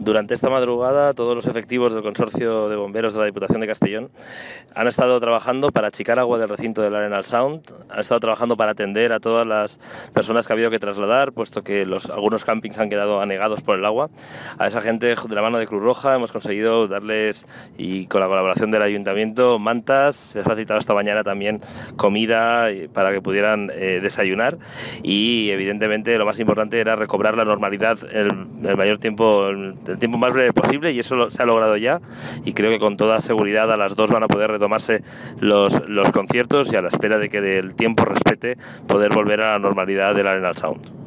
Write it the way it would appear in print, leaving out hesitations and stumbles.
Durante esta madrugada, todos los efectivos del Consorcio de Bomberos de la Diputación de Castellón han estado trabajando para achicar agua del recinto del Arenal Sound, han estado trabajando para atender a todas las personas que ha habido que trasladar, puesto que algunos campings han quedado anegados por el agua. A esa gente, de la mano de Cruz Roja, hemos conseguido darles, y con la colaboración del Ayuntamiento, mantas. Se les ha citado esta mañana también comida para que pudieran desayunar, y evidentemente lo más importante era recobrar la normalidad el mayor tiempo, el tiempo más breve posible, y eso se ha logrado ya, y creo que con toda seguridad a las 2 van a poder retomarse los conciertos, y a la espera de que el tiempo respete poder volver a la normalidad del Arenal Sound.